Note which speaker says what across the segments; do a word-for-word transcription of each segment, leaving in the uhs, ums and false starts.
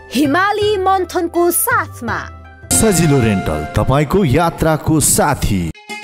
Speaker 1: हिमाली मन्थनको साथमा
Speaker 2: सजिलो रेन्टल तपाईको यात्राको साथी।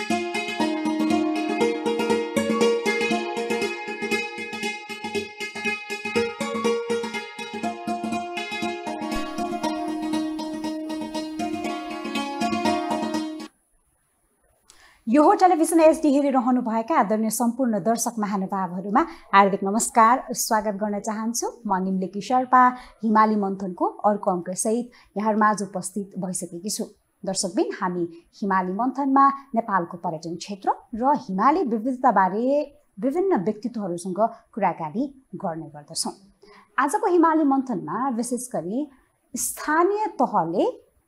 Speaker 3: यो हो टेलिभिजन एचडी हेरिरहनुभएका आदरणीय सम्पूर्ण दर्शक महानुभावहरूमा हार्दिक नमस्कार, स्वागत गर्न चाहन्छु। म निम्लेकी शर्पा हिमाली मन्थनको अर्को अङ्कसहित यहाँहरूमाझ उपस्थित भइसकेकी छु। दर्शकबिन, हामी हिमाली मन्थनमा नेपालको पर्यटन क्षेत्र र हिमाली विविधताबारे विभिन्न व्यक्तित्वहरूसँग कुराकानी गर्ने गर्दछौँ। आजको हिमाली मन्थनमा विशेष गरी स्थानीय तहले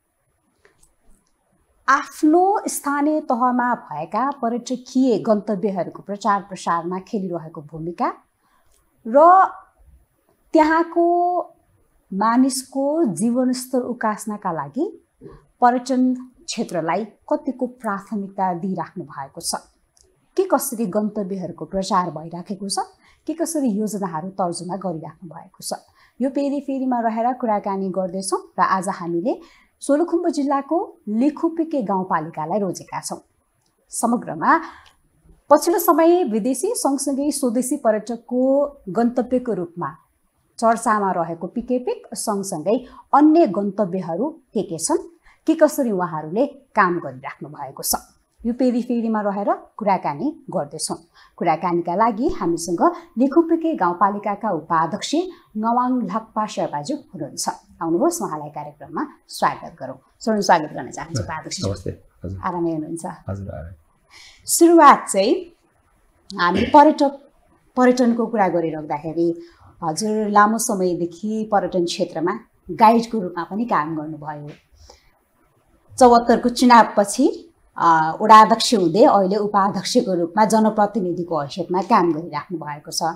Speaker 3: आफ्नो स्थानीय तहमा भएका पर्यटकीय गन्तव्यहरूको प्रचार प्रसारमा खेलिरहेको भूमिका र त्यहाँको मानिसको जीवनस्तर उकास्नका लागि पर्यटन क्षेत्रलाई कतिको प्राथमिकता दिइराख्नु भएको छ, के कसरी गन्तव्यहरूको प्रचार भइराखेको छ, के कसरी योजनाहरू तर्जुमा गरिराख्नु भएको छ, यो पेरिफेरीमा रहेर कुराकानी गर्दैछौँ। र आज हामीले सोलुखुम्बु जिल्लाको लिखुपिके गाउँपालिकालाई रोजेका छौँ। समग्रमा पछिल्लो समय विदेशी सँगसँगै स्वदेशी पर्यटकको गन्तव्यको रूपमा चर्चामा रहेको पिकेपिक सँगसँगै अन्य गन्तव्यहरू के के छन्, के कसरी उहाँहरूले काम गरिराख्नु भएको छ, यो पेरिफेरीमा रहेर कुराकानी गर्दैछौँ। कुराकानीका लागि हामीसँग लिखुपिके गाउँपालिकाका उपाध्यक्ष नवाङ लाक्पा शेर्पाज्यू हुनुहुन्छ। आउनुहोस्, उहाँलाई कार्यक्रममा स्वागत गरौँ। स्वर्ण स्वागत गर्न चाहन्छु उपाध्यक्ष।
Speaker 4: नमस्ते। हजुर।
Speaker 3: आरामै हुनुहुन्छ?
Speaker 4: हजुर आराम।
Speaker 3: सुरुवात चाहिँ हामी पर्यटक पर्यटनको कुरा गरिराख्दाखेरि हजुर लामो समयदेखि पर्यटन क्षेत्रमा गाइडको रूपमा पनि काम गर्नुभयो। चौहत्तरको चुनावपछि वडाध्यक्ष हुँदै अहिले उपाध्यक्षको रूपमा जनप्रतिनिधिको हैसियतमा काम गरिराख्नु भएको छ।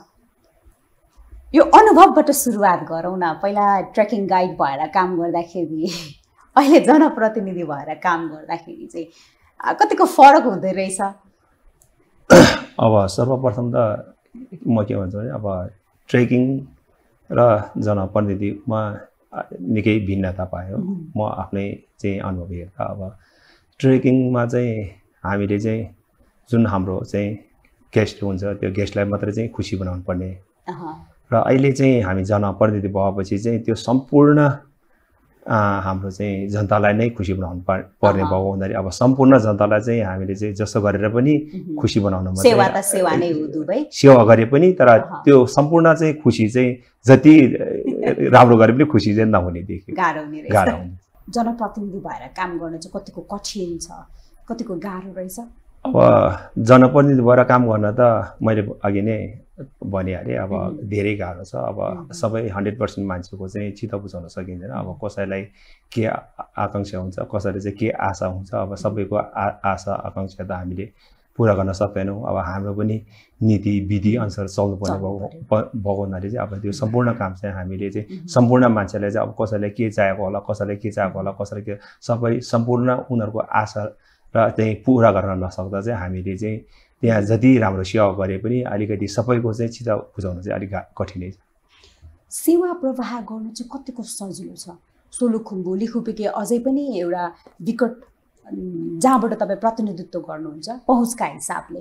Speaker 3: यो अनुभवबाट सुरुवात गरौँ न। पहिला ट्रेकिङ गाइड भएर काम गर्दाखेरि अहिले जनप्रतिनिधि भएर काम गर्दाखेरि चाहिँ कतिको फरक हुँदो रहेछ?
Speaker 4: अब सर्वप्रथम त म के भन्छु भने अब ट्रेकिङ र जनप्रतिनिधिमा निकै भिन्नता पायो। म आफ्नै चाहिँ अनुभव हेर्दा अब ट्रेकिङमा चाहिँ हामीले चाहिँ जुन हाम्रो चाहिँ गेस्ट हुन्छ त्यो गेस्टलाई मात्रै चाहिँ खुसी बनाउनु पर्ने र अहिले चाहिँ हामी जनप्रतिनिधि भएपछि चाहिँ त्यो सम्पूर्ण हाम्रो चाहिँ जनतालाई नै खुसी बनाउनु पर्ने भएको हुँदाखेरि अब सम्पूर्ण जनतालाई चाहिँ हामीले चाहिँ जसो गरेर पनि खुसी बनाउनु मात्रै
Speaker 3: सेवा त सेवा नै हो, दुबै
Speaker 4: सेवा गरे पनि तर त्यो सम्पूर्ण चाहिँ खुसी चाहिँ जति राम्रो गरे पनि खुसी चाहिँ नहुने देख्यो,
Speaker 3: गाह्रो हुने रहेछ।
Speaker 4: गाह्रो हुने।
Speaker 3: जनप्रतिनिधि भएर काम गर्न चाहिँ कतिको कठिन छ, कतिको गाह्रो रहेछ?
Speaker 4: अब जनप्रतिनिधि भएर काम गर्न त मैले अघि नै भनिहालेँ, अब धेरै गाह्रो छ। अब सबै हन्ड्रेड पर्सेन्ट मान्छेको चाहिँ चित्त बुझाउन सकिँदैन। अब कसैलाई के आकाङ्क्षा हुन्छ, कसैले चाहिँ के आशा हुन्छ, अब सबैको आ आशा आकाङ्क्षा त हामीले पुरा गर्न सक्दैनौँ। अब हाम्रो पनि नीति विधि अनुसार चल्नुपर्ने भएको हुनाले चाहिँ अब त्यो सम्पूर्ण काम चाहिँ हामीले चाहिँ सम्पूर्ण मान्छेलाई चाहिँ अब कसैलाई के चाहिएको होला, कसैलाई के चाहिएको होला, कसैलाई के सबै सम्पूर्ण उनीहरूको आशा र चाहिँ पुरा गर्न नसक्दा चाहिँ हामीले चाहिँ त्यहाँ जति राम्रो सेवा गरे पनि अलिकति सबैको चाहिँ चित्त बुझाउनु चाहिँ अलिक कठिनै छ।
Speaker 3: सेवा प्रवाह गर्नु चाहिँ कतिको सजिलो छ? सोलुखुम्बु लिखुपिके अझै पनि एउटा विकट जहाँबाट तपाईँ प्रतिनिधित्व गर्नुहुन्छ पहुँचका हिसाबले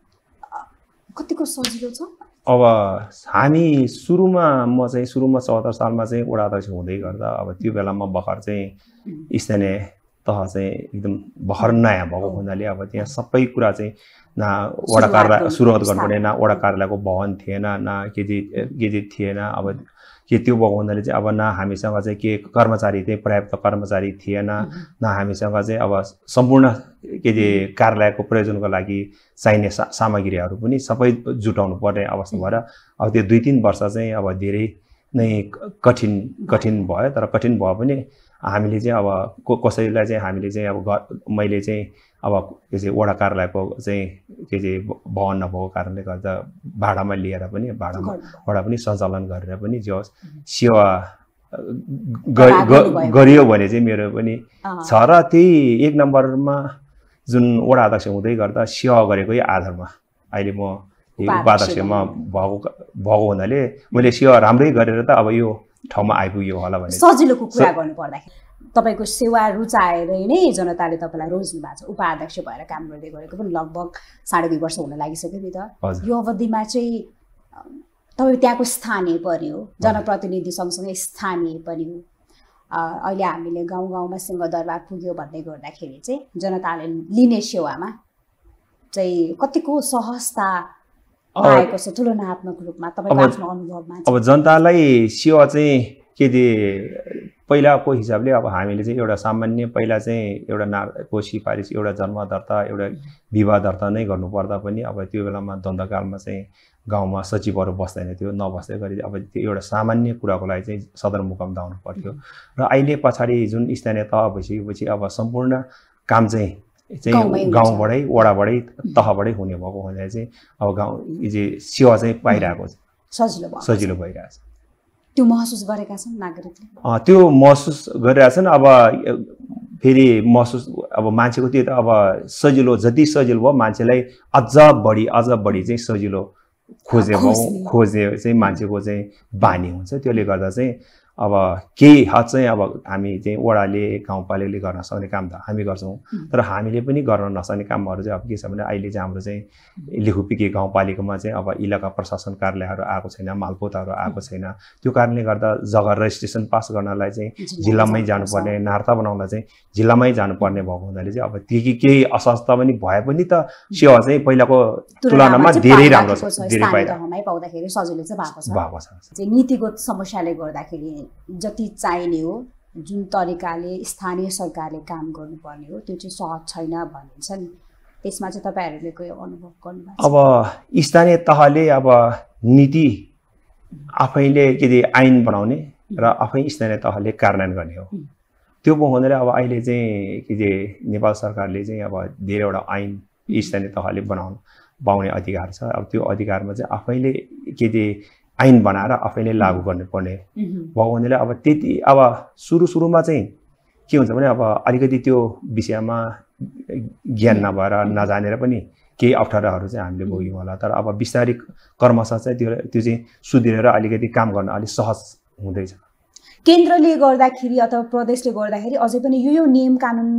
Speaker 3: कतिको सजिलो छ?
Speaker 4: अब हामी सुरुमा म चाहिँ सुरुमा चौहत्तर सालमा चाहिँ वडाध्यक्ष हुँदै गर्दा अब त्यो बेलामा भर्खर चाहिँ स्थानीय तह चाहिँ एकदम भर्खर नयाँ भएको हुनाले अब त्यहाँ सबै कुरा चाहिँ न वडा कार्यालय सुरुवात गर्नुपर्ने, न वडा कार्यालयको भवन थिएन, न के के के थिएन। अब के त्यो भएको हुनाले चाहिँ अब न हामीसँग चाहिँ के कर्मचारी चाहिँ पर्याप्त कर्मचारी थिएन, न हामीसँग चाहिँ अब सम्पूर्ण के के कार्यालयको प्रयोजनको लागि चाहिने सा सामग्रीहरू पनि सबै जुटाउनु पर्ने अवस्था भएर अब त्यो दुई तिन वर्ष चाहिँ अब धेरै नै कठिन कठिन भयो। तर कठिन भए पनि हामीले चाहिँ अब कसैलाई चाहिँ हामीले चाहिँ अब मैले चाहिँ अब के चाहिँ वडा कार्यालयको चाहिँ के चाहिँ भवन नभएको कारणले गर्दा भाडामा लिएर पनि भाडामा वडा पनि सञ्चालन गरेर पनि जो सेवा गरियो भने चाहिँ मेरो पनि छ। र त्यही एक नम्बरमा जुन वडा अध्यक्ष हुँदै गर्दा सेवा गरेकै आधारमा अहिले म उपाध्यक्षमा भएको भएको हुनाले मैले सेवा राम्रै गरेर त अब यो ठाउँमा आइपुग्यो होला भने
Speaker 3: सजिलोको कुरा गर्नु पर्दाखेरि तपाईको सेवा रुचाएर नै जनताले तपाईलाई रोज्नु भएको छ। उपाध्यक्ष भएर काम गर्दै गरेको पनि लगभग साढे दुई वर्ष हुन लागिसक्यो नि त। यो अवधिमा चाहिँ तपाईँ त्यहाँको स्थानीय पनि हो, जनप्रतिनिधि सँगसँगै स्थानीय पनि हो। अहिले हामीले गाउँ गाउँमा सिंहदरबार पुग्यो भन्दै गर्दाखेरि चाहिँ जनताले लिने सेवामा चाहिँ कतिको सहजता आएको छ तुलनात्मक रूपमा तपाईँको आफ्नो अनुभवमा?
Speaker 4: अब जनतालाई सेवा चाहिँ के दे पहिलाको हिसाबले अब हामीले चाहिँ एउटा सामान्य पहिला चाहिँ एउटा नारको सिफारिस एउटा जन्म दर्ता एउटा विवाह दर्ता नै गर्नुपर्दा पनि अब त्यो बेलामा द्वन्द्वकालमा चाहिँ गाउँमा सचिवहरू बस्दैन थियो, नबस्दै गरी अब त्यो एउटा सामान्य कुराको लागि चाहिँ सदरमुकाम धाउनु पर्थ्यो। र अहिले पछाडि जुन स्थानीय तह भइसकेपछि अब सम्पूर्ण काम चाहिँ चाहिँ गाउँबाटै वडाबाटै तहबाटै हुने भएको हुँदा चाहिँ अब गाउँ सेवा चाहिँ पाइरहेको छ,
Speaker 3: सजिलो
Speaker 4: सजिलो भइरहेको छ।
Speaker 3: त्यो महसुस गरेका छन् नागरिकले?
Speaker 4: त्यो महसुस गरिरहेका छन्। अब फेरि महसुस अब मान्छेको त्यो त अब सजिलो जति सजिलो भयो मान्छेलाई अझ बढी अझ बढी चाहिँ सजिलो खोज्ने भयो, खोज्ने चाहिँ मान्छेको चाहिँ बानी हुन्छ। त्यसले गर्दा चाहिँ अब केही हद चाहिँ अब हामी चाहिँ वडाले गाउँपालिकाले गर्न सक्ने काम त हामी गर्छौँ, तर हामीले पनि गर्न नसक्ने कामहरू चाहिँ अब के छ भने अहिले चाहिँ हाम्रो चाहिँ लेखुपिके गाउँपालिकामा चाहिँ अब इलाका प्रशासन कार्यालयहरू आएको छैन, मालपोताहरू आएको छैन। त्यो कारणले गर्दा जग्गा रजिस्ट्रेसन पास गर्नलाई चाहिँ जिल्लामै जानुपर्ने, नार्ता बनाउनलाई चाहिँ जिल्लामै जानुपर्ने भएको हुनाले चाहिँ अब त्यही केही असहजता पनि भए पनि त सेवा चाहिँ पहिलाको तुलनामा धेरै राम्रो छ, धेरै
Speaker 3: पाउँदाखेरि सजिलो चाहिँ भएको छ।
Speaker 4: भएको छ।
Speaker 3: नीतिगत समस्याले गर्दाखेरि जति चाहिने हो, जुन तरिकाले स्थानीय सरकारले काम गर्नुपर्ने हो त्यो चाहिँ सहज छैन भनिन्छ नि, त्यसमा चाहिँ तपाईँहरूले कोही अनुभव गर्नुभएको?
Speaker 4: अब स्थानीय तहले अब नीति आफैले के अरे ऐन बनाउने र आफै स्थानीय तहले कार्यान्वयन गर्ने हो। त्यो हुँदैन अब अहिले चाहिँ के अरे नेपाल सरकारले चाहिँ अब धेरैवटा ऐन स्थानीय तहले बनाउनु पाउने अधिकार छ। अब त्यो अधिकारमा चाहिँ आफैले के अरे ऐन बनाएर आफैले लागू गर्नुपर्ने भएको हुनाले अब त्यति अब सुरु सुरुमा चाहिँ के हुन्छ भने अब अलिकति त्यो विषयमा ज्ञान नभएर नजानेर पनि केही अप्ठ्याराहरू चाहिँ हामीले भोग्यौँ होला। तर अब बिस्तारै कर्मशः चाहिँ त्यो त्यो चाहिँ सुध्रेर अलिकति काम गर्न अलिक सहज हुँदैछ।
Speaker 3: केन्द्रले गर्दाखेरि अथवा प्रदेशले गर्दाखेरि अझै पनि यो यो नियम कानुन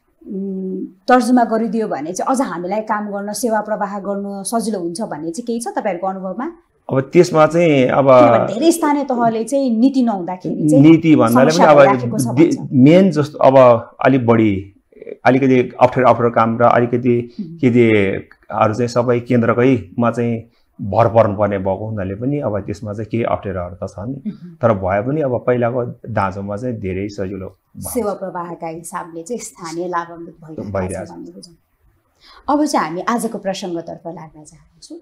Speaker 3: तर्जुमा गरिदियो भने चाहिँ अझ हामीलाई काम गर्न सेवा प्रवाह गर्न सजिलो हुन्छ भन्ने चाहिँ केही छ तपाईँहरूको अनुभवमा?
Speaker 4: अब त्यसमा चाहिँ अब
Speaker 3: धेरै स्थानीय तहले चाहिँ नीति नहुँदाखेरि चाहिँ
Speaker 4: नीति भन्नाले पनि अब मेन जस्तो अब अलिक बढी अलिकति अप्ठ्यारो अप्ठ्यारो काम र अलिकति के अरू चाहिँ सबै केन्द्रकैमा चाहिँ भर पर्नुपर्ने भएको हुनाले पनि अब त्यसमा चाहिँ केही अप्ठ्यारोहरू त छन्, तर भए पनि अब पहिलाको दाँजोमा चाहिँ धेरै सजिलो
Speaker 3: सेवा प्रवाहका हिसाबले चाहिँ स्थानीय लाभान्वित भइरहेको छ। अब चाहिँ हामी आजको प्रसङ्गतर्फ लाग्न चाहन्छु।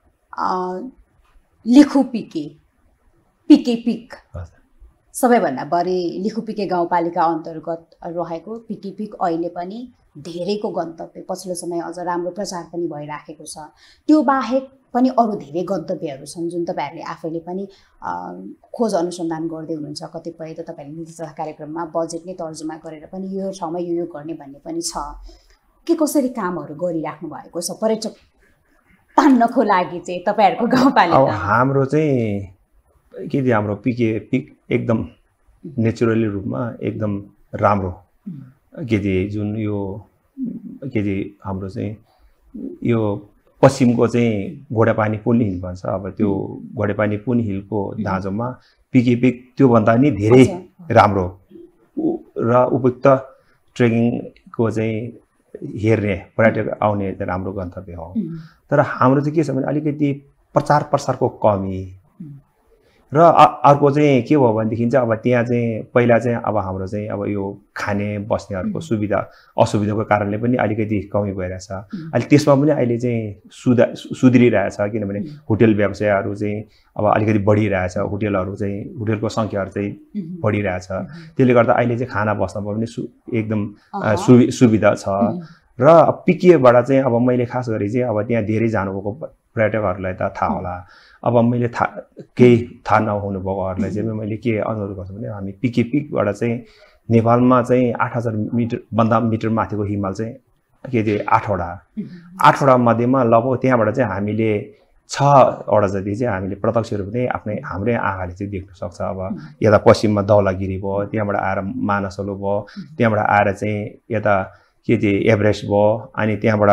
Speaker 3: लिखुपिके पिके पिक सबैभन्दा बढी लिखुपिके गाउँपालिका अन्तर्गत रहेको पिके पिक अहिले पनि धेरैको गन्तव्य, पछिल्लो समय अझ राम्रो प्रचार पनि भइराखेको छ। त्यो बाहेक पनि अरू धेरै गन्तव्यहरू छन् जुन तपाईँहरूले आफैले पनि खोज अनुसन्धान गर्दै हुनुहुन्छ। कतिपय त तपाईँहरूले नीति तथा कार्यक्रममा बजेट नै तर्जुमा गरेर पनि यो ठाउँमा यो यो गर्ने भन्ने पनि छ। के कसरी कामहरू गरिराख्नु भएको छ पर्यटक तान्नको लागि चाहिँ तपाईँहरूको गाउँपालिका?
Speaker 4: हाम्रो चाहिँ के दि हाम्रो पिके पिक एकदम नेचुरली रूपमा एकदम राम्रो के दि जुन यो के दि हाम्रो चाहिँ यो पश्चिमको चाहिँ घोडेपानी पुल हिल भन्छ। अब त्यो घोडेपानी पुल हिलको दाँजोमा पिके पिक त्योभन्दा नि धेरै राम्रो र उपयुक्त ट्रेकिङको चाहिँ हेर्ने पर्यटक आउने राम्रो गन्तव्य हो। तर हाम्रो चाहिँ के छ भने अलिकति प्रचार प्रसारको कमी र अर्को चाहिँ के भयो भनेदेखि चाहिँ अब त्यहाँ चाहिँ पहिला चाहिँ अब हाम्रो चाहिँ अब यो खाने बस्नेहरूको सुविधा असुविधाको कारणले पनि अलिकति कमी भइरहेछ। अहिले त्यसमा पनि अहिले चाहिँ सुधा सुध्रिरहेछ, किनभने होटेल व्यवसायहरू चाहिँ अब अलिकति बढिरहेछ, होटेलहरू चाहिँ होटेलको सङ्ख्याहरू चाहिँ बढिरहेछ। त्यसले गर्दा अहिले चाहिँ खाना बस्नमा पनि सु एकदम सुवि सुविधा छ। र पिकेबाट चाहिँ अब मैले खास गरी चाहिँ अब त्यहाँ धेरै जानुभएको पर्यटकहरूलाई त थाहा होला। अब मैले थाहा केही थाहा नहुनु भएकोहरूलाई चाहिँ मैले के अनुरोध गर्छु भने हामी पिके पिकबाट चाहिँ नेपालमा चाहिँ आठ हजार मिटर भन्दा मिटर माथिको हिमाल चाहिँ के अरे आठवटा आठवटा मध्येमा लगभग त्यहाँबाट चाहिँ हामीले छवटा जति चाहिँ हामीले प्रत्यक्ष रूपले आफ्नै हाम्रै आँखाले चाहिँ देख्न सक्छ। अब यता पश्चिममा धौलागिरी भयो, त्यहाँबाट आएर मानसोलो भयो, त्यहाँबाट आएर चाहिँ यता के चाहिँ एभरेस्ट भयो, अनि त्यहाँबाट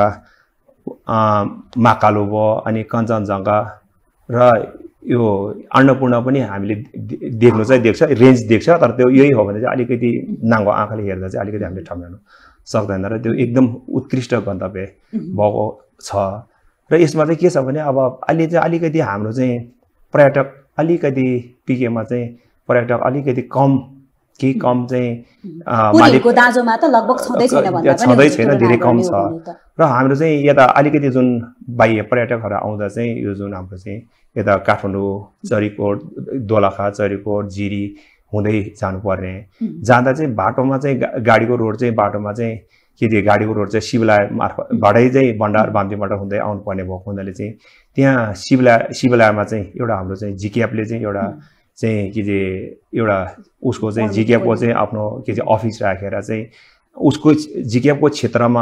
Speaker 4: महाकालो भयो, अनि कञ्चनजङ्घा र यो अन्नपूर्ण पनि हामीले देख्नु चाहिँ देख्छ, रेन्ज देख्छ। तर त्यो यही हो भने चाहिँ अलिकति नाङ्गो आँखाले हेर्दा चाहिँ अलिकति हामीले ठम्याउनु सक्दैन र त्यो एकदम उत्कृष्ट गन्तव्य भएको छ। र यसमा चाहिँ के छ भने अब अहिले चाहिँ अलिकति हाम्रो चाहिँ पर्यटक अलिकति पिकेमा चाहिँ पर्यटक अलिकति कम केही कम चाहिँ
Speaker 3: पुरीको दाँजोमा त लगभग छँदै छैन भन्दा पनि
Speaker 4: छँदै छैन, धेरै कम छ। र हाम्रो चाहिँ यता अलिकति जुन बाह्य पर्यटकहरू आउँदा चाहिँ यो जुन हाम्रो चाहिँ यता काठमाडौँ, चरीकोट, दोलखा, चरीकोट, जिरी हुँदै जानुपर्ने, जाँदा चाहिँ बाटोमा चाहिँ गाडीको रोड चाहिँ बाटोमा चाहिँ के थियो, गाडीको रोड चाहिँ शिवलाय मार्फतबाटै चाहिँ भण्डार बामतीबाट हुँदै आउनुपर्ने भएको हुनाले चाहिँ त्यहाँ शिवलाय शिवलायमा चाहिँ एउटा हाम्रो चाहिँ जिकेएफले चाहिँ एउटा चाहिँ के चाहिँ एउटा उसको चाहिँ जिकेएफको चाहिँ आफ्नो के चाहिँ अफिस राखेर चाहिँ उसको जिकेएफको क्षेत्रमा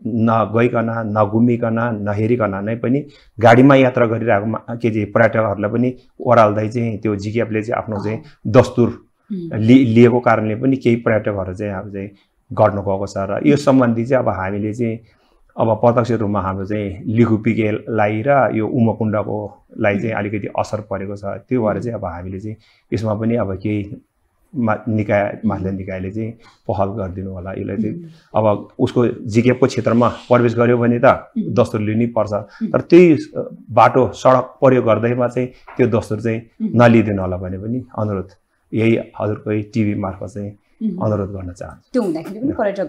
Speaker 4: नगइकन नघुमिकन नहेरिकन नै पनि गाडीमा यात्रा गरिरहेको के चाहिँ पर्यटकहरूलाई पनि ओह्राल्दै चाहिँ त्यो जिकेएफले चाहिँ आफ्नो चाहिँ दस्तुर लि लिएको कारणले पनि केही पर्यटकहरू चाहिँ अब चाहिँ गर्नु गएको छ। र यो सम्बन्धी चाहिँ अब हामीले चाहिँ अब प्रत्यक्ष रूपमा हाम्रो चाहिँ लिखुपिकेलाई र यो उमकुण्डको लाई चाहिँ अलिकति असर परेको छ। त्यो भएर चाहिँ अब हामीले चाहिँ यसमा पनि अब केही मा निकाय माथिल्लो निकायले चाहिँ पहल गरिदिनु होला। यसलाई चाहिँ अब उसको जिकेएफको क्षेत्रमा प्रवेश गर्यो भने त दस्तुर लिनै पर्छ, तर त्यही बाटो सडक प्रयोग गर्दैमा चाहिँ त्यो दस्तुर चाहिँ नलिदिनु होला भने पनि अनुरोध यही हजुरकै टिभी मार्फत चाहिँ अनुरोध गर्न चाहन्छु।
Speaker 3: त्यो हुँदाखेरि पनि पर्यटक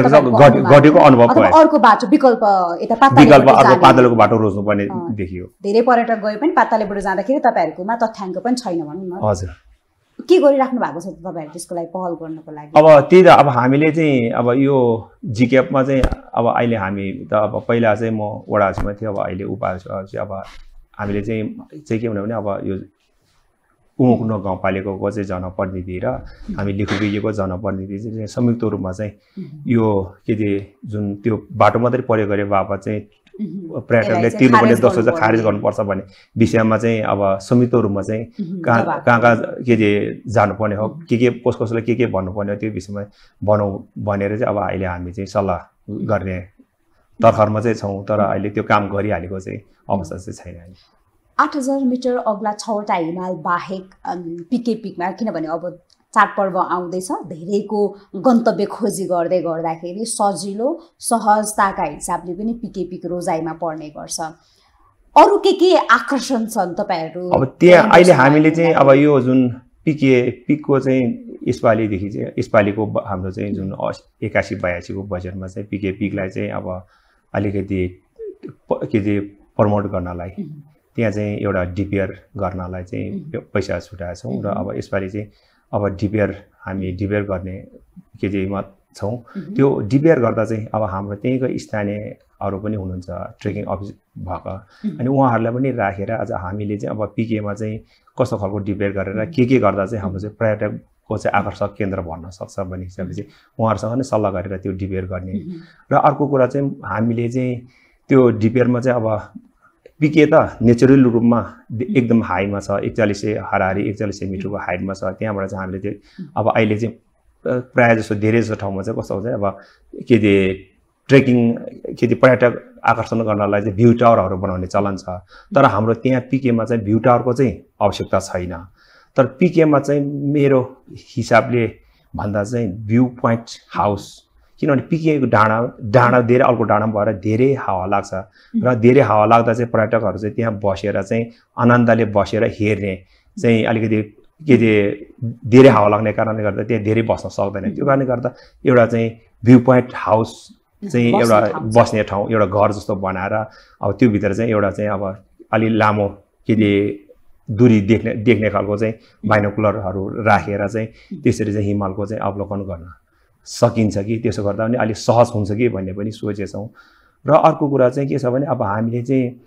Speaker 4: घटेको अनुभव भयो।
Speaker 3: अर्को बाटो विकल्प यता
Speaker 4: विकल्प अर्को पातलोको बाटो रोज्नुपर्ने देखियो।
Speaker 3: धेरै पर्यटक गए पनि पातलोबाट जाँदाखेरि तपाईँहरूकोमा तथ्याङ्क पनि छैन भनौँ न।
Speaker 4: हजुर,
Speaker 3: के गरिराख्नु भएको छ तपाईँहरू त्यसको लागि पहल गर्नको लागि?
Speaker 4: अब त्यही त अब हामीले चाहिँ अब यो जिकेएफमा चाहिँ अब अहिले हामी त अब पहिला चाहिँ म वडा अध्यक्षमा थिएँ, अब अहिले उपाध्यक्ष चाहिँ अब हामीले चाहिँ चाहिँ के भने अब यो उमकुण्ड गाउँपालिकाको चाहिँ जनप्रतिनिधि र हामी लिखुपिकेको जनप्रतिनिधि चाहिँ संयुक्त रूपमा चाहिँ यो के चाहिँ जुन त्यो बाटो मात्रै प्रयोग गरे बापत चाहिँ पर्यटकले तिर्नुपर्ने दस्तो चाहिँ खारेज गर्नुपर्छ भन्ने विषयमा चाहिँ अब संयुक्त रूपमा चाहिँ कहाँ कहाँ कहाँ के चाहिँ जानुपर्ने हो, के के कस कसलाई के के भन्नुपर्ने हो त्यो विषयमा भनौँ भनेर चाहिँ अब अहिले हामी चाहिँ सल्लाह गर्ने तर्खरमा चाहिँ छौँ। तर अहिले त्यो काम गरिहालेको चाहिँ अवस्था चाहिँ छैन।
Speaker 3: आठ हजार मिटर अग्ला छवटा हिमाल बाहेक पिके पिकमा, किनभने अब चाडपर्व आउँदैछ, धेरैको गन्तव्य खोजी गर्दै गर्दाखेरि सजिलो सहजताका हिसाबले पनि पिके पिक रोजाइमा पर्ने गर्छ। अरू के के आकर्षण छन् तपाईँहरू?
Speaker 4: अब त्यहाँ अहिले हामीले चाहिँ अब यो जुन पिके पिकको चाहिँ यसपालिदेखि चाहिँ यसपालिको हाम्रो चाहिँ जुन एकासी बयासीको बजेटमा चाहिँ पिके पिकलाई चाहिँ अब अलिकति के चाहिँ प्रमोट गर्नलाई त्यहाँ चाहिँ एउटा डिपियर गर्नलाई चाहिँ पैसा छुटाएका छौँ। र अब यसपालि चाहिँ अब डिपियर हामी डिपियर गर्ने के चाहिँमा छौँ। त्यो डिपियर गर्दा चाहिँ अब हाम्रो त्यहीँको स्थानीयहरू पनि हुनुहुन्छ ट्रेकिङ अफिस भएको, अनि उहाँहरूलाई पनि राखेर आज हामीले चाहिँ अब पिकेमा चाहिँ कस्तो खालको डिपियर गरेर के के गर्दा चाहिँ हाम्रो चाहिँ पर्यटकको चाहिँ आकर्षक केन्द्र भन्न सक्छ भन्ने हिसाबले चाहिँ उहाँहरूसँग नै सल्लाह गरेर त्यो डिपियर गर्ने। र अर्को कुरा चाहिँ हामीले चाहिँ त्यो डिपियरमा चाहिँ अब पिके त नेचुरल रूपमा एकदम हाईमा छ, एकचालिस सय हाराहारी एकचालिस सय मिटरको हाइटमा छ। त्यहाँबाट चाहिँ हामीले चाहिँ अब अहिले चाहिँ प्रायः जस्तो धेरै जस्तो ठाउँमा चाहिँ कस्तो हुन्छ अब के अरे ट्रेकिङ के अरे पर्यटक आकर्षण गर्नलाई चाहिँ भ्यू टावरहरू बनाउने चलन छ। तर हाम्रो त्यहाँ पिकेमा चाहिँ भ्यू टावरको चाहिँ आवश्यकता छैन। तर पिकेमा चाहिँ मेरो हिसाबले भन्दा चाहिँ भ्यू पोइन्ट हाउस, किनभने पिकेको डाँडा डाँडा धेरै अर्को डाँडा भएर धेरै हावा लाग्छ र धेरै हावा लाग्दा चाहिँ पर्यटकहरू चाहिँ त्यहाँ बसेर चाहिँ आनन्दले बसेर हेर्ने चाहिँ अलिकति के अरे धेरै हावा लाग्ने कारणले गर्दा त्यहाँ धेरै बस्न सक्दैन। त्यो कारणले गर्दा एउटा चाहिँ भ्यू पोइन्ट हाउस चाहिँ एउटा बस्ने ठाउँ एउटा घर जस्तो बनाएर अब त्यो भित्र चाहिँ एउटा चाहिँ अब अलि लामो के अरे दूरी देख्ने देख्ने खालको चाहिँ बाइनोकुलरहरू राखेर चाहिँ त्यसरी चाहिँ हिमालको चाहिँ अवलोकन गर्न सकिन्छ कि त्यसो गर्दा पनि अलिक सहज हुन्छ कि भन्ने पनि सोचेछौँ। र अर्को कुरा चाहिँ के छ भने अब हामीले चाहिँ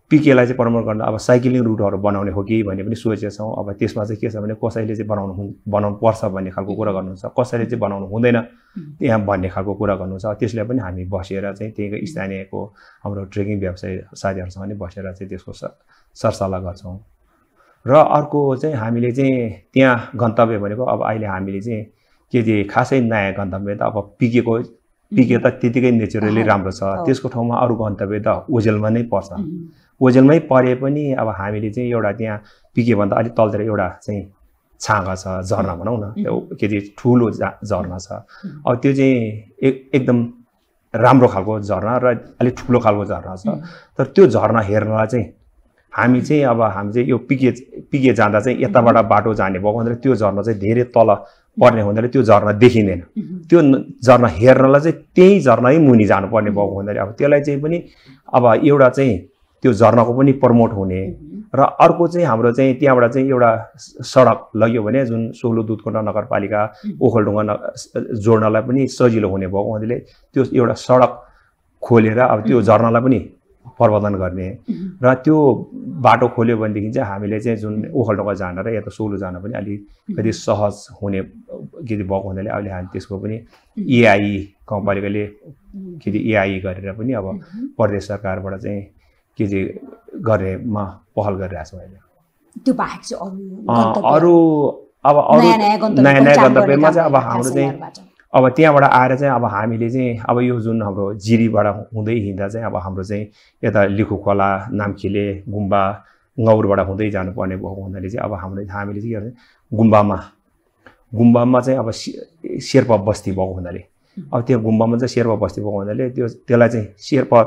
Speaker 4: पिकेलाई चाहिँ प्रमोट गर्न अब साइक्लिङ रुटहरू बनाउने हो कि भन्ने पनि सोचेका छौँ। अब त्यसमा चाहिँ के छ भने कसैले चाहिँ बनाउनु बनाउनु पर्छ भन्ने खालको कुरा गर्नुहुन्छ, कसैले चाहिँ बनाउनु हुँदैन त्यहाँ भन्ने खालको कुरा गर्नुहुन्छ। त्यसलाई पनि हामी बसेर चाहिँ त्यहीँको स्थानीयको हाम्रो ट्रेकिङ व्यवसाय साथीहरूसँग पनि बसेर चाहिँ त्यसको सरसल्लाह गर्छौँ। र अर्को चाहिँ हामीले चाहिँ त्यहाँ गन्तव्य भनेको अब अहिले हामीले चाहिँ के चाहिँ खासै नयाँ गन्तव्य त अब पिकेको पिके त त्यतिकै नेचुरली राम्रो छ, त्यसको ठाउँमा अरू गन्तव्य त ओझेलमा नै पर्छ। ओझेलमै परे पनि अब हामीले चाहिँ एउटा त्यहाँ पिकेभन्दा अलिक तलतिर एउटा चाहिँ छाँगा छ, झरना भनौँ न, के अरे ठुलो झरना छ। अब त्यो चाहिँ एक एकदम राम्रो खालको झरना र अलिक ठुलो खालको झरना छ। तर त्यो झरना हेर्नलाई चाहिँ हामी चाहिँ अब हामी चाहिँ यो पिके पिके जाँदा चाहिँ यताबाट बाटो जाने भएको हुनाले त्यो झरना चाहिँ धेरै तल पर्ने हुनाले त्यो झरना देखिँदैन। त्यो झरना हेर्नलाई चाहिँ त्यही झरनै मुनि जानुपर्ने भएको हुनाले अब त्यसलाई चाहिँ पनि अब एउटा चाहिँ त्यो झरनाको पनि प्रमोट हुने र अर्को चाहिँ हाम्रो चाहिँ त्यहाँबाट चाहिँ एउटा सडक लग्यो भने जुन सोलु दुधकोटा नगरपालिका ओखलढुङ्गा जोड्नलाई पनि सजिलो हुने भएको हुनाले त्यो एउटा सडक खोलेर अब त्यो झरनालाई पनि प्रबन्धन गर्ने र त्यो बाटो खोल्यो भनेदेखि चाहिँ हामीले चाहिँ जुन ओखलढुङ्गा जान र या त सोलु जान पनि अलिकति सहज हुने के भएको हुनाले अहिले हामी त्यसको पनि एआई गाउँपालिकाले के अरे एआई गरेर पनि अब प्रदेश सरकारबाट चाहिँ के चाहिँ गर्नेमा पहल गरिरहेको छौँ अहिले।
Speaker 3: त्यो बाहेक चाहिँ
Speaker 4: अरू अब अरू नयाँ नयाँ गन्तव्यमा चाहिँ अब हाम्रो चाहिँ अब त्यहाँबाट आएर चाहिँ अब हामीले चाहिँ अब यो जुन हाम्रो जिरीबाट हुँदै हिँड्दा चाहिँ अब हाम्रो चाहिँ यता लिखु खोला, नाम्खिले, गुम्बा, गौरबाट हुँदै जानुपर्ने भएको हुनाले चाहिँ अब हाम्रो हामीले चाहिँ के गर्छ गुम्बामा गुम्बामा चाहिँ अब शेर्पा बस्ती भएको हुनाले अब त्यो गुम्बामा चाहिँ शेर्पा बस्ती भएको हुनाले त्यो त्यसलाई चाहिँ शेर्पा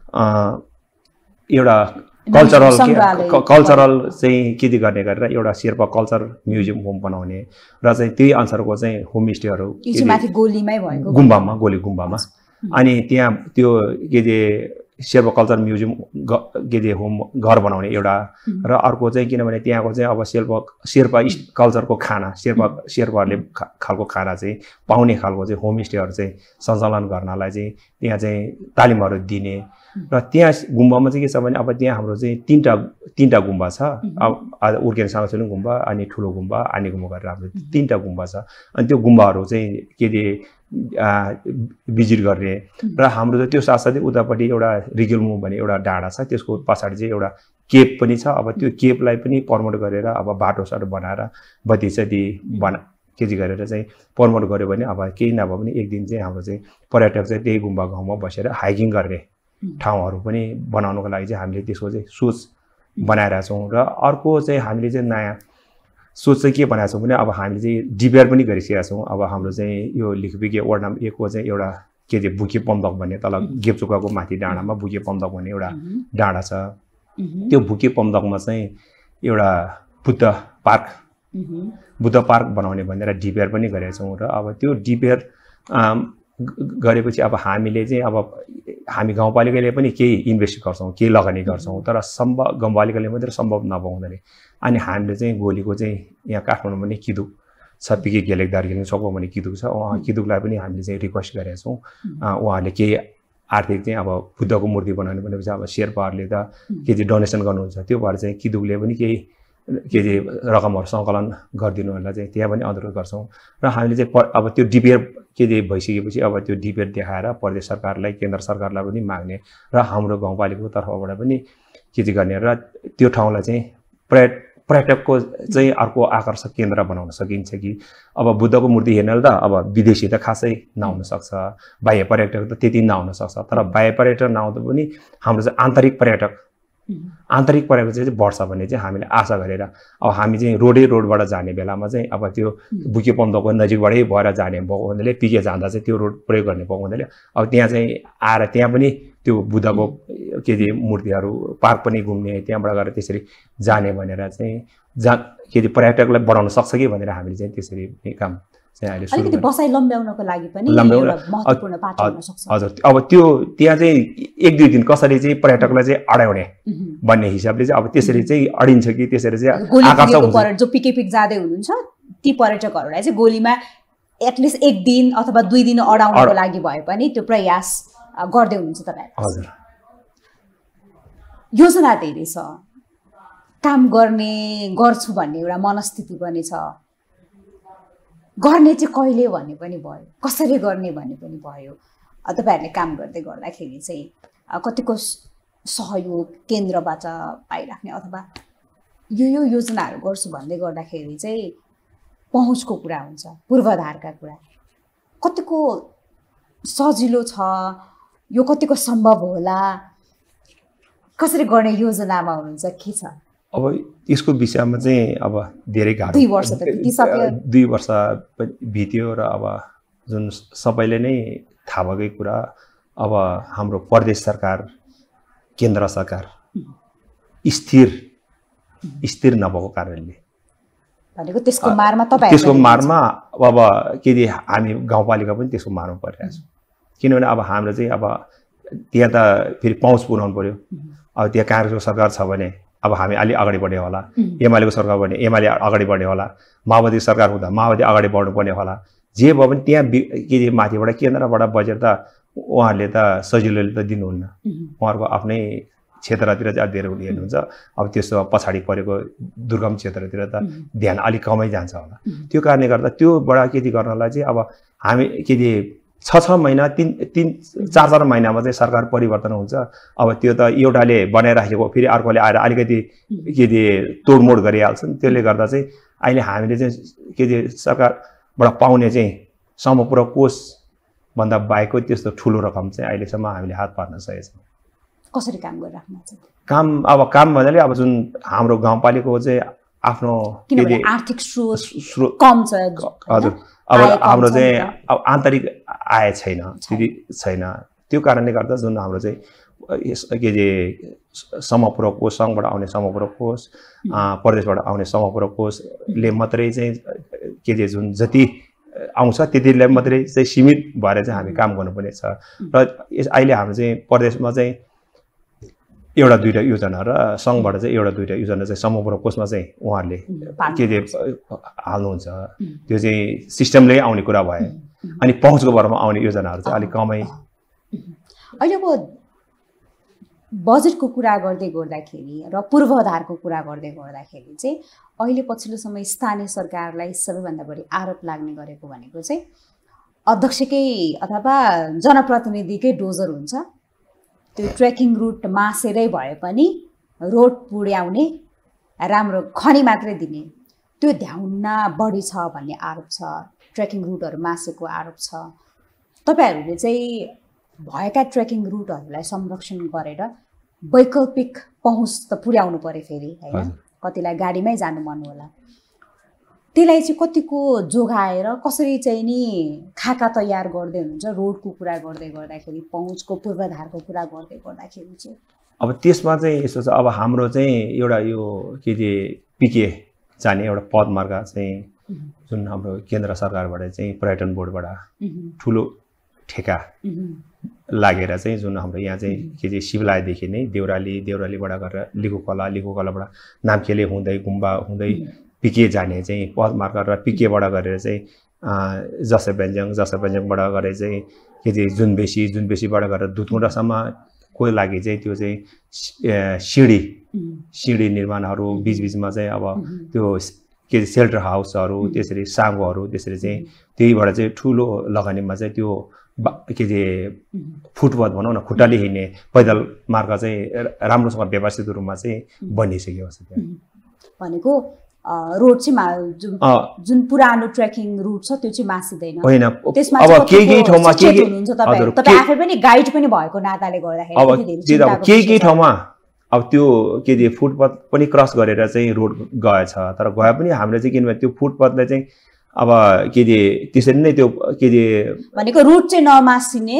Speaker 4: एउटा कल्चरल कल्चरल चाहिँ के गर्ने गरेर एउटा शेर्पा कल्चर म्युजियम होम बनाउने र चाहिँ त्यही अनुसारको चाहिँ होमस्टेहरू गुम्बामा गोली गुम्बामा अनि त्यहाँ त्यो के अरे शेर्पा कल्चर म्युजियम के अरे होम घर बनाउने एउटा र अर्को चाहिँ किनभने त्यहाँको चाहिँ अब शेर्पा शेर्पा कल्चरको खाना शेर्पा शेर्पाहरूले खालको खाना चाहिँ पाउने खालको चाहिँ होमस्टेहरू चाहिँ सञ्चालन गर्नलाई चाहिँ त्यहाँ चाहिँ तालिमहरू दिने र त्यहाँ गुम्बामा चाहिँ के छ भने अब त्यहाँ हाम्रो चाहिँ तिनवटा तिनवटा गुम्बा छ। अब उर्केन साङछुलुङ गुम्बा अनि ठुलो गुम्बा आनी गुम्बा गरेर हाम्रो तिनवटा गुम्बा छ। अनि त्यो गुम्बाहरू चाहिँ के अरे भिजिट गर्ने र हाम्रो चाहिँ त्यो साथसाथै उतापट्टि एउटा रिगेलमु भन्ने एउटा डाँडा छ, त्यसको पछाडि चाहिँ एउटा केप पनि छ। अब त्यो केपलाई पनि प्रमोट गरेर अब बाटोसाटो बनाएर बत्ती सती बना के चाहिँ गरेर चाहिँ प्रमोट गऱ्यो भने अब केही नभए पनि एक दिन चाहिँ हाम्रो चाहिँ पर्यटक चाहिँ त्यही गुम्बा गाउँमा बसेर हाइकिङ गर्ने ठाउँहरू पनि बनाउनको लागि चाहिँ हामीले त्यसको चाहिँ सोच बनाइरहेका छौँ। र अर्को चाहिँ हामीले चाहिँ नयाँ सोच चाहिँ के बनाएको छौँ भने अब हामीले चाहिँ डिपिआर पनि गरिसकेका छौँ। अब हाम्रो चाहिँ यो लिखुपिके वार्ड नम्बर एकको चाहिँ एउटा के अरे बुके पम्दक भन्ने तल गेपचोकाको माथि डाँडामा बुके पम्दक भन्ने एउटा डाँडा छ। त्यो बुके पम्दकमा चाहिँ एउटा बुद्ध पार्क बुद्ध पार्क बनाउने भनेर डिपिआर पनि गरेका छौँ। र अब त्यो डिपिआर गरेपछि अब हामीले चाहिँ अब हामी गाउँपालिकाले पनि केही इन्भेस्ट गर्छौँ, केही लगानी गर्छौँ, तर सम्भव गाउँपालिकाले मात्रै सम्भव नभएको हुनाले अनि हामीले चाहिँ गोलीको चाहिँ यहाँ काठमाडौँमा पनि किदुक छ, पिके गेलेक दार्जिलिङ चोकमा भने किदुक छ, उहाँ किदुकलाई पनि हामीले चाहिँ रिक्वेस्ट गरेका छौँ। उहाँहरूले केही आर्थिक चाहिँ अब बुद्धको मूर्ति बनाउनु भनेपछि अब शेर्पाहरूले त के चाहिँ डोनेसन गर्नुहुन्छ, त्यो भएर चाहिँ किदुकले पनि केही के अरे रकमहरू सङ्कलन गरिदिनु भनेर चाहिँ त्यहाँ पनि अनुरोध गर्छौँ। र हामीले चाहिँ अब त्यो डिपिआर के अरे भइसकेपछि अब त्यो डिपिआर देखाएर प्रदेश सरकारलाई केन्द्र सरकारलाई पनि माग्ने र हाम्रो गाउँपालिकाको तर्फबाट पनि के चाहिँ गर्ने र त्यो ठाउँलाई चाहिँ पर्यट पर्यटकको चाहिँ अर्को आकर्षक केन्द्र बनाउन सकिन्छ कि अब बुद्धको मूर्ति हेर्नले त अब विदेशी त खासै नआउन सक्छ, बाह्य पर्यटक त त्यति नआउन सक्छ, तर बाह्य पर्यटक नआउँदा पनि हाम्रो चाहिँ आन्तरिक पर्यटक आन्तरिक पर्यटक चाहिँ बढ्छ भन्ने चाहिँ हामीले आशा गरेर अब हामी चाहिँ रोडै रोडबाट जाने बेलामा चाहिँ अब त्यो बुके पम्दकको नजिकबाटै भएर जाने भएको हुनाले पिके जाँदा चाहिँ त्यो रोड प्रयोग गर्ने भएको हुनाले अब त्यहाँ चाहिँ आएर त्यहाँ पनि त्यो बुद्धको के अरे मूर्तिहरू पार्क पनि घुम्ने, त्यहाँबाट गएर त्यसरी जाने भनेर चाहिँ जा के अरे पर्यटकलाई बढाउन सक्छ कि भनेर हामीले चाहिँ त्यसरी काम चाहिँ अहिले
Speaker 3: अलिकति बसाइ लम्ब्याउनको लागि पनि एउटा महत्त्वपूर्ण पाटो हुन सक्छ।
Speaker 4: हजुर, अब त्यो त्यहाँ चाहिँ एक दुई दिन कसरी चाहिँ पर्यटकलाई चाहिँ अड्याउने भन्ने हिसाबले चाहिँ अब त्यसरी चाहिँ अडिन्छ कि त्यसरी चाहिँ आकर्षक हुन्छ।
Speaker 3: जो पिके पिक जाँदै हुनुहुन्छ ती पर्यटकहरूलाई चाहिँ गोलीमा एटलिस्ट एक दिन अथवा दुई दिन अडाउनको लागि भए पनि त्यो प्रयास गर्दै हुनुहुन्छ तपाईहरु।
Speaker 4: हजुर,
Speaker 3: योजना धेरै छ, काम गर्ने गर्छु भन्ने एउटा मनस्थिति पनि छ, गर्ने चाहिँ कहिले भन्ने पनि भयो, कसरी गर्ने भन्ने पनि भयो। तपाईहरुले काम गर्दै गर्दाखेरि चाहिँ कतिको सहयोग केन्द्रबाट पाइराख्ने अथवा यो यो योजनाहरू गर्छु भन्दै गर्दाखेरि चाहिँ पहुँचको कुरा हुन्छ, पूर्वाधारका कुरा कतिको सजिलो छ, यो कतिको सम्भव होला, कसरी गर्ने योजनामा हुनुहुन्छ, के छ?
Speaker 4: अब यसको विषयमा चाहिँ अब धेरै गाह्रो,
Speaker 3: दुई वर्ष त बितिसक्यो,
Speaker 4: दुई वर्ष बित्यो र अब जुन सबैले नै थाहा भएकै कुरा, अब हाम्रो प्रदेश सरकार केन्द्र सरकार स्थिर स्थिर नभएको कारणले
Speaker 3: भनेको त्यसको मारमा तपाईहरु
Speaker 4: त्यसको मारमा अब के दि हामी गाउँपालिका पनि त्यसको मारमा परिरहेको छ। किनभने अब हाम्रो चाहिँ अब त्यहाँ त फेरि पहुँच पुर्याउनु पर्यो। अब त्यहाँ काङ्ग्रेसको सरकार छ भने अब हामी अलि अगाडि बढ्यो होला, एमालेको सरकार भने एमाले अगाडि बढ्यो होला, माओवादी सरकार हुँदा माओवादी अगाडि बढ्नुपर्ने होला। जे भयो भने त्यहाँ के दि माथिबाट केन्द्रबाट बजेट त उहाँहरूले त सजिलोले त दिनुहुन्न, उहाँहरूको आफ्नै क्षेत्रतिर चाहिँ धेरै हुने हेर्नुहुन्छ। अब त्यस्तो पछाडि परेको दुर्गम क्षेत्रतिर त ध्यान अलिक कमै जान्छ होला। त्यो कारणले गर्दा त्योबाट के गर्नलाई चाहिँ अब हामी के दि छ छ महिना तिन तिन चार चार महिनामा चाहिँ सरकार परिवर्तन हुन्छ। अब त्यो त एउटाले बनाइराखेको फेरि अर्कोले आएर अलिकति के दि तोडमोड गरिहाल्छन्। त्यसले गर्दा चाहिँ अहिले हामीले चाहिँ के दि सरकारबाट पाउने चाहिँ समपूरक कोष भन्दा बाहेकको त्यस्तो ठुलो रकम चाहिँ अहिलेसम्म हामीले हात पार्न सकेका छौँ।
Speaker 3: कसरी काम गरिराख्नु छ? काम
Speaker 4: अब काम भन्नाले अब जुन हाम्रो गाउँपालिकाको चाहिँ आफ्नो
Speaker 3: किनभने आर्थिक स्रोत स्रोत कम छ।
Speaker 4: हजुर, अब हाम्रो चाहिँ अब आन्तरिक आय छैन, त्यति छैन। त्यो कारणले गर्दा जुन हाम्रो चाहिँ के अरे समपूरक कोष, सङ्घबाट आउने समपूरक कोष, प्रदेशबाट आउने समपूरक कोषले मात्रै चाहिँ के अरे जुन जति आउँछ त्यतिलाई मात्रै चाहिँ सीमित भएर चाहिँ हामी काम गर्नुपर्ने छ। र यस अहिले हाम्रो चाहिँ प्रदेशमा चाहिँ एउटा दुईवटा योजना र सङ्घबाट चाहिँ एउटा दुईवटा योजना चाहिँ समपूरक कोषमा चाहिँ उहाँहरूले के अरे हाल्नुहुन्छ। त्यो चाहिँ सिस्टमले आउने कुरा भयो। अनि पहुँचको भरमा आउने योजनाहरू चाहिँ अलिक कमै।
Speaker 3: अहिलेको बजेटको कुरा गर्दै गर्दाखेरि र पूर्वाधारको कुरा गर्दै गर्दाखेरि चाहिँ अहिले पछिल्लो समय स्थानीय सरकारलाई सबैभन्दा बढी आरोप लाग्ने गरेको भनेको चाहिँ अध्यक्षकै अथवा जनप्रतिनिधिकै डोजर हुन्छ। त्यो ट्रेकिङ रुट मासेरै भए पनि रोड पुर्याउने, राम्रो खनी मात्रै दिने, त्यो ध्याउन बढी छ भन्ने आरोप छ। ट्रेकिङ रुटहरू मासेको आरोप छ। तपाईहरुले चाहिँ भएका ट्रेकिङ रुटहरूलाई संरक्षण गरेर वैकल्पिक पहुँच त पुर्याउनु पर्यो फेरि, हैन? कतिलाई गाडीमै जानु मन होला, त्यसलाई चाहिँ कतिको जोगाएर कसरी चाहिँ नि खाका तयार गर्दै हुनुहुन्छ? रोडको कुरा गर्दै गर्दाखेरि, पहुँचको पूर्वाधारको कुरा गर्दै गर्दाखेरि चाहिँ
Speaker 4: अब त्यसमा चाहिँ यस्तो छ। अब हाम्रो चाहिँ एउटा यो के अरे पिके जाने एउटा पदमार्ग चाहिँ जुन हाम्रो केन्द्र सरकारबाट चाहिँ पर्यटन बोर्डबाट ठुलो ठेका लागेर चाहिँ जुन हाम्रो यहाँ चाहिँ के अरे शिवलायदेखि नै देउराली, देउरालीबाट गरेर लिखुकला, लिखुकलाबाट नाम्खेले हुँदै गुम्बा हुँदै पिके जाने चाहिँ पदमार्ग र पिकेबाट गरेर चाहिँ जसोबेन्जङ, जसोबेन्जङबाट गरेर चाहिँ के अरे जुनबेसी, जुनबेसीबाट गरेर दुधकुण्डासम्मको लागि चाहिँ त्यो चाहिँ सिँढी सिँढी निर्माणहरू बिचबिचमा चाहिँ अब त्यो के अरे सेल्टर हाउसहरू, त्यसरी साँगोहरू, त्यसरी चाहिँ त्यहीबाट चाहिँ ठुलो लगानीमा चाहिँ त्यो के अरे फुटपाथ भनौँ न, खुट्टाले हिँड्ने पैदल मार्ग चाहिँ राम्रोसँग व्यवस्थित रूपमा चाहिँ बनिसकेको छ। त्यहाँ
Speaker 3: भनेको रोड चाहिँ जुन जुन पुरानो ट्रेकिङ रुट छ त्यो चाहिँ मासिदैन
Speaker 4: होइन।
Speaker 3: त्यसमा
Speaker 4: अब केही केही ठाउँमा के के
Speaker 3: हुनुहुन्छ तपाईहरु, तपाई आफै पनि गाइड पनि भएको नाताले गर्दाखेरि
Speaker 4: अब केही केही ठाउँमा अब त्यो के अरे फुटपाथ पनि क्रस गरेर चाहिँ रोड गएछ। तर गए पनि हामीले चाहिँ किनभने त्यो फुटपाथलाई चाहिँ अब के अरे त्यसरी नै त्यो के अरे
Speaker 3: भनेको रुट चाहिँ नमासिने,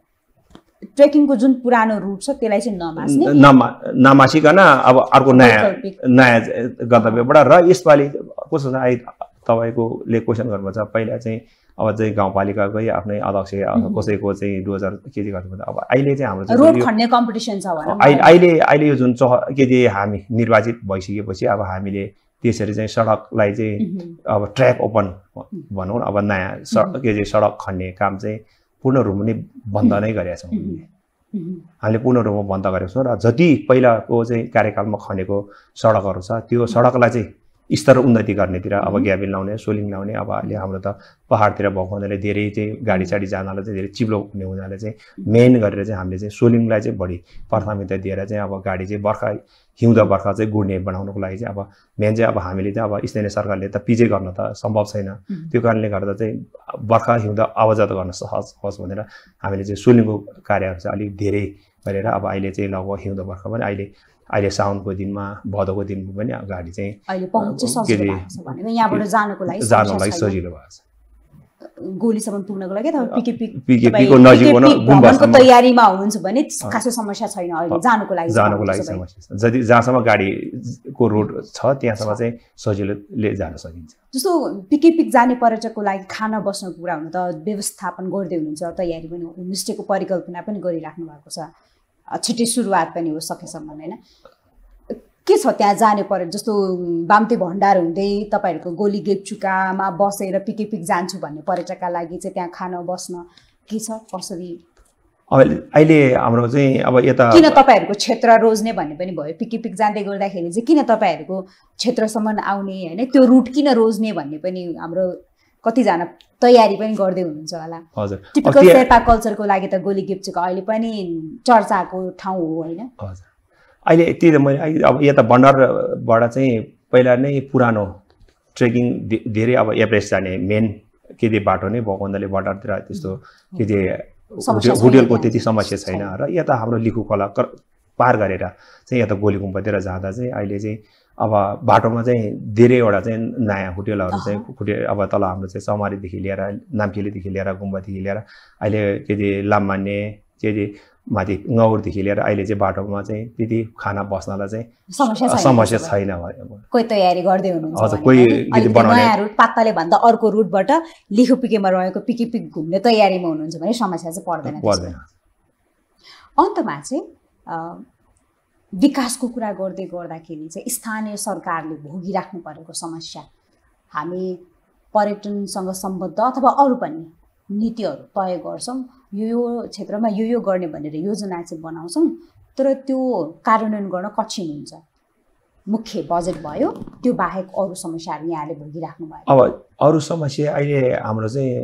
Speaker 3: ट्रेकिङको जुन पुरानो रुट छ त्यसलाई चाहिँ नमास्ने,
Speaker 4: नमा नमासिकन अब अर्को नयाँ नयाँ गन्तव्यबाट। र यसपालि कस्तो छ अहिले तपाईँकोले क्वेसन गर्नुभएको छ, पहिला चाहिँ अब चाहिँ गाउँपालिकाकै आफ्नै अध्यक्ष कसैको चाहिँ डोजर के के गर्नुपर्छ। अब अहिले चाहिँ हाम्रो
Speaker 3: रोड खन्ने कम्पिटिसन छ भनौँ।
Speaker 4: अहिले अहिले यो जुन चह के अरे हामी निर्वाचित भइसकेपछि अब हामीले त्यसरी चाहिँ सडकलाई चाहिँ अब ट्र्याक ओपन भनौँ न, अब नयाँ सडक के अरे सडक खन्ने काम चाहिँ पूर्ण रूपमा नै बन्द नै गरेका छौँ। हामीले पूर्ण रूपमा बन्द गरेको छौँ र जति पहिलाको चाहिँ कार्यकालमा खनेको सडकहरू छ त्यो सडकलाई चाहिँ स्तर उन्नति गर्नेतिर अब ग्याबिल लाउने सोलिङ लाउने अब अहिले हाम्रो त पहाडतिर भएको हुनाले धेरै चाहिँ गाडी साडी जानलाई चाहिँ धेरै चिप्लो हुने हुनाले चाहिँ मेन गरेर चाहिँ हामीले चाहिँ सोलिङलाई चाहिँ बढी प्राथमिकता दिएर चाहिँ अब गाडी चाहिँ बर्खा हिउँदा बर्खा चाहिँ गुड्ने बनाउनको लागि चाहिँ अब मेन चाहिँ अब हामीले चाहिँ अब स्थानीय सरकारले त पिजे गर्न त सम्भव छैन त्यो कारणले गर्दा चाहिँ बर्खा हिउँदा आवाजात गर्न सहज होस् भनेर हामीले चाहिँ सोलिङको कार्यहरू चाहिँ अलिक धेरै गरेर अब अहिले चाहिँ लगभग हिउँदा बर्खा पनि अहिले अहिले साउनको दिनमा भदौको दिनमा पनि गाडी चाहिँ
Speaker 3: अहिले पहुँच सजिलो भएको छ भनेको यहाँबाट जानको लागि
Speaker 4: जानको लागि सजिलो भएको छ
Speaker 3: गोलीसम्म पुग्नको लागि अथवा पिके पिक
Speaker 4: पिकेपीको नजिक हुन
Speaker 3: गुम्बाको तयारीमा हुनुहुन्छ भने खासै समस्या छैन अहिले जानको लागि
Speaker 4: जानको लागि समस्या छ जति जहाँसम्म गाडीको रोड छ त्यहाँसम्म चाहिँ सजिलोले जान सकिन्छ
Speaker 3: जस्तो पिके पिक जाने पर्यटकको लागि खाना बस्नको कुरा हुन त व्यवस्थापन गर्दै हुनुहुन्छ तयारी पनि होमस्टेको परिकल्पना पनि गरिराख्नु भएको छ छिट्टै सुरुवात पनि हो सकेसम्म हैन के छ त्यहाँ जाने पर्यो जस्तो बाम्ते भण्डार हुँदै तपाईहरुको गोली गेपचुकामा बसेर पिके पिक जान्छु भन्ने पर्यटकका लागि चाहिँ त्यहाँ खान बस्न के छ कसरी
Speaker 4: अहिले हाम्रो चाहिँ अब यता
Speaker 3: किन तपाईहरुको क्षेत्र रोज्ने भन्ने पनि भयो पिके पिक जाँदै गर्दाखेरि चाहिँ किन तपाईहरुको क्षेत्रसम्म आउने हैन त्यो रुट किन रोज्ने भन्ने पनि हाम्रो कतिजना तयारी पनि गर्दै हुनुहुन्छ होला
Speaker 4: हजुर
Speaker 3: टिपिकल शेर्पा कल्चरको लागि त गोली गेपचुका अहिले पनि चर्चाको ठाउँ हो हैन
Speaker 4: हजुर अहिले यति मैले अब यता भण्डारबाट चाहिँ पहिला नै पुरानो ट्रेकिङ धेरै अब एभरेस्ट जाने मेन के दे बाटो नै भएको हुनाले भण्डारतिर त्यस्तो के दे होटेलको त्यति समस्या छैन र यता हाम्रो लिखु खोला पार गरेर चाहिँ यता गोली गुम्बातिर जाँदा चाहिँ अहिले चाहिँ अब बाटोमा चाहिँ धेरैवटा चाहिँ नयाँ होटेलहरू चाहिँ होटेल अब तल हाम्रो चाहिँ समारीदेखि लिएर नाम्चेलीदेखि लिएर गुम्बादेखि लिएर अहिले के दे लाममान्ने के दे माथि गौरदेखि लिएर अहिले चाहिँ बाटोमा चाहिँ त्यति खाना बस्नलाई चाहिँ समस्या छैन
Speaker 3: कोही तयारी गर्दै हुनुहुन्छ
Speaker 4: हजुर कोही
Speaker 3: नयाँ रुट पात्ताले भन्दा अर्को रुटबाट लिखुपिकेमा रहेको पिके पिक घुम्ने तयारीमा हुनुहुन्छ भने समस्या चाहिँ पर्दैन
Speaker 4: पर्दैन
Speaker 3: अन्तमा चाहिँ विकासको कुरा गर्दै गर्दाखेरि चाहिँ स्थानीय सरकारले भोगिराख्नु परेको समस्या हामी पर्यटनसँग सम्बद्ध अथवा अरू पनि नीतिहरू तय गर्छौँ यो यो क्षेत्रमा यो यो गर्ने भनेर योजना चाहिँ बनाउँछौँ तर त्यो कार्यान्वयन गर्न कठिन हुन्छ मुख्य बजेट भयो त्यो बाहेक अरू समस्याहरू यहाँले भोगिराख्नु भयो
Speaker 4: अब अरू समस्या अहिले हाम्रो चाहिँ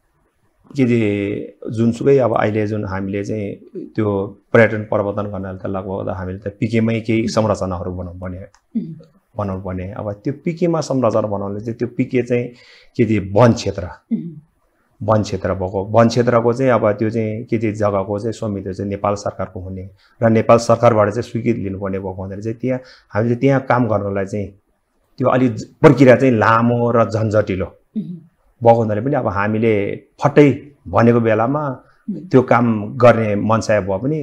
Speaker 4: के दे जुनसुकै अब अहिले जुन हामीले चाहिँ त्यो पर्यटन प्रवर्धन गर्नलाई त लगभग हामीले त पिकेमै केही संरचनाहरू बनाउनु पर्ने बनाउनु पर्ने अब त्यो पिकेमा संरचना बनाउनु चाहिँ त्यो पिके चाहिँ के दे वन क्षेत्र वन क्षेत्र भएको वन क्षेत्रको चाहिँ अब त्यो चाहिँ के चाहिँ जग्गाको चाहिँ स्वामित्व चाहिँ नेपाल सरकारको हुने र नेपाल सरकारबाट चाहिँ स्वीकृति लिनुपर्ने भएको हुँदाखेरि चाहिँ त्यहाँ हामीले त्यहाँ काम गर्नलाई चाहिँ त्यो अलिक प्रक्रिया चाहिँ लामो र झन्झटिलो भएको हुनाले पनि अब हामीले फट्टै भनेको बेलामा त्यो काम गर्ने मनसाय भए पनि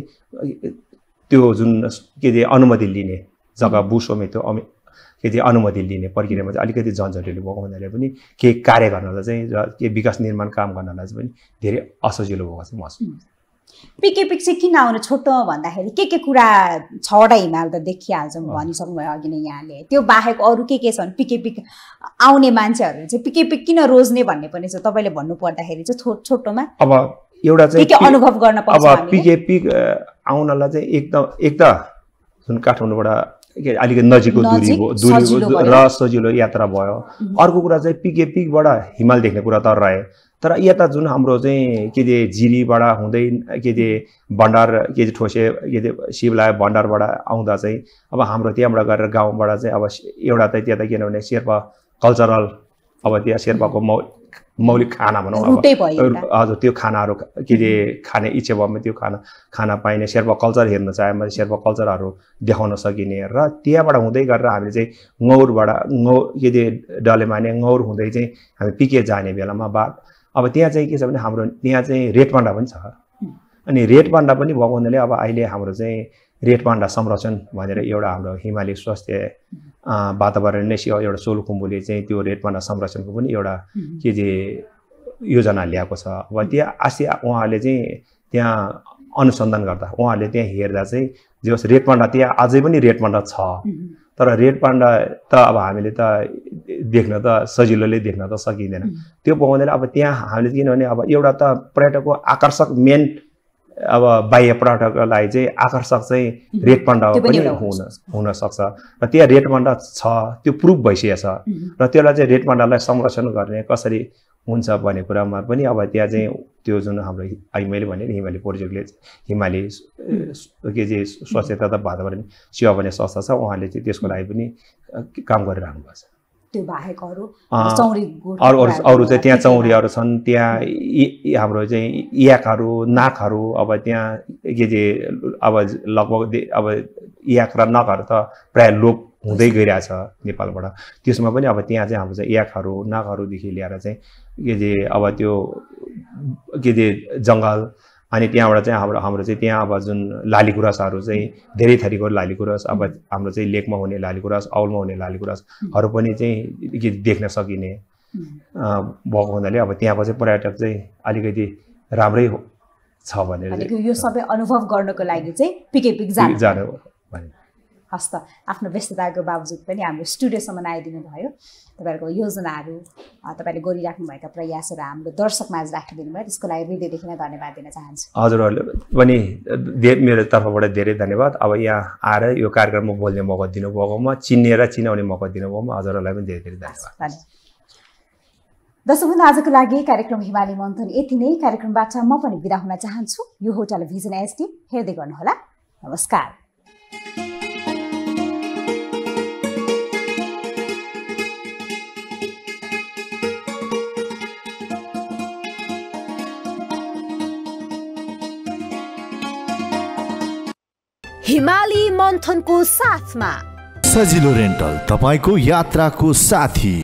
Speaker 4: त्यो जुन के अरे अनुमति लिने जग्गा भू स्वामित्व के अरे अनुमति लिने प्रक्रियामा चाहिँ अलिकति झन्झटिलो भएको हुनाले पनि केही कार्य गर्नलाई चाहिँ र के विकास निर्माण काम गर्नलाई चाहिँ पनि धेरै असजिलो भएको चाहिँ महसुस
Speaker 3: पिके पिक चाहिँ किन आउनु छोटो भन्दाखेरि के के कुरा छवटा हिमाल त देखिहाल्छौँ भनिसक्नु भयो अघि नै यहाँले त्यो बाहेक अरू के के छन् पिके पिक आउने मान्छेहरू चाहिँ पिके पिक किन रोज्ने भन्ने पनि छ तपाईँले भन्नु पर्दाखेरि चाहिँ छोटोमा
Speaker 4: अब एउटा चाहिँ
Speaker 3: के अनुभव गर्न पर्छ
Speaker 4: अब पिके पिक आउनलाई चाहिँ एकदम एक त जुन काठमाडौँबाट अलिकति नजिकको दूरी दूरी र सजिलो यात्रा भयो अर्को कुरा चाहिँ पिके पिकबाट हिमाल देख्ने कुरा त रहे तर यता जुन हाम्रो चाहिँ के अरे जिरीबाट हुँदै के अरे भण्डार के अरे ठोसे के अरे शिवलाय भण्डारबाट आउँदा चाहिँ अब हाम्रो त्यहाँबाट गएर गाउँबाट चाहिँ अब एउटा त त्यहाँ त किनभने शेर्पा कल्चरल अब त्यहाँ शेर्पाको मौ मौलिक खाना भनौँ अब हजुर त्यो खानाहरू के अरे खाने इच्छा भयो भने त्यो खाना खाना पाइने शेर्पा कल्चर हेर्न चाहे मैले शेर्पा कल्चरहरू देखाउन सकिने र त्यहाँबाट हुँदै गरेर हामीले चाहिँ गौरबाट गौ के अरे डलेमाने गौर हुँदै चाहिँ हामी पिके जाने बेलामा बा अब त्यहाँ चाहिँ के छ भने हाम्रो त्यहाँ चाहिँ रेड पाण्डा पनि छ अनि रेड पाण्डा पनि भएको हुनाले अब अहिले हाम्रो चाहिँ रेड पाण्डा संरक्षण भनेर एउटा हाम्रो हिमाली स्वास्थ्य वातावरण नै एउटा सोलुखुम्बुले चाहिँ त्यो रेड पाण्डा संरक्षणको पनि एउटा के अरे योजना ल्याएको छ अब त्यहाँ आसी उहाँहरूले चाहिँ त्यहाँ अनुसन्धान गर्दा उहाँहरूले त्यहाँ हेर्दा चाहिँ जे होस् रेड पाण्डा त्यहाँ अझै पनि रेड पाण्डा छ तर रेड पाण्डा त अब हामीले त देख्न त सजिलोले देख्न त सकिँदैन त्यो पाउँदैन अब त्यहाँ हामीले किनभने अब एउटा त पर्यटकको आकर्षक मेन अब बाह्य पर्यटकलाई चाहिँ आकर्षक चाहिँ रेडपन्ड पनि हुन हुन सक्छ र त्यहाँ रेडपन्ड छ त्यो प्रुभ भइसकेको छ र त्यसलाई चाहिँ रेडपन्डलाई संरक्षण गर्ने कसरी हुन्छ भन्ने कुरामा पनि अब त्यहाँ चाहिँ त्यो जुन हाम्रो अहिले मैले भने हिमाली प्रोजेक्टले हिमाली के चाहिँ स्वास्थ्य तथा वातावरण सेवा भन्ने संस्था छ उहाँले चाहिँ त्यसको लागि पनि काम गरिरहनु भएको छ।
Speaker 3: त्यो बाहेक अरू
Speaker 4: अरू अरू चाहिँ त्यहाँ चौरीहरू छन् त्यहाँ हाम्रो चाहिँ याकहरू नाकहरू अब त्यहाँ के चाहिँ अब लगभग अब याक र नकहरू त प्राय लोप हुँदै गइरहेछ नेपालबाट त्यसमा पनि अब त्यहाँ चाहिँ हाम्रो चाहिँ याकहरू नाकहरूदेखि ल्याएर चाहिँ के चाहिँ अब त्यो के चाहिँ जङ्गल अनि त्यहाँबाट चाहिँ हाम्रो हाम्रो चाहिँ त्यहाँ अब जुन लालीगुराँसहरू चाहिँ धेरै थरीको लालीगुराँस अब हाम्रो चाहिँ लेकमा हुने लालीगुराँस औलमा हुने लालीगुराँसहरू पनि चाहिँ के देख्न सकिने भएको हुनाले अब त्यहाँको चाहिँ पर्यटक चाहिँ अलिकति राम्रै छ भनेर
Speaker 3: यो सबै अनुभव गर्नको लागि चाहिँ पिकै पिक जानु
Speaker 4: जानु भने
Speaker 3: हस्त आफ्नो व्यस्तताको बावजुद पनि हाम्रो स्टुडियोसम्म आइदिनु भयो। तपाईँहरूको योजनाहरू तपाईँले गरिराख्नुभएका प्रयासहरू हाम्रो दर्शकमा आज राखिदिनु भयो त्यसको लागि हृदयदेखि नै धन्यवाद दिन चाहन्छु।
Speaker 4: हजुरहरूले पनि मेरो तर्फबाट धेरै धन्यवाद। अब यहाँ आएर यो कार्यक्रममा बोल्ने मौका दिनुभएकोमा चिन्ने र चिनाउने मौका दिनुभएकोमा हजुरहरूलाई पनि धेरै धेरै धन्यवाद।
Speaker 3: दर्शकवृन्द आजको लागि कार्यक्रम हिमाली मन्थन यति नै। कार्यक्रमबाट म पनि बिदा हुन चाहन्छु। यो हो टेलिभिजन एसडी हेर्दै गर्नुहोला। नमस्कार।
Speaker 1: हिमाली मन्थनको साथमा
Speaker 2: सजिलो रेन्टल तपाईको यात्राको साथी।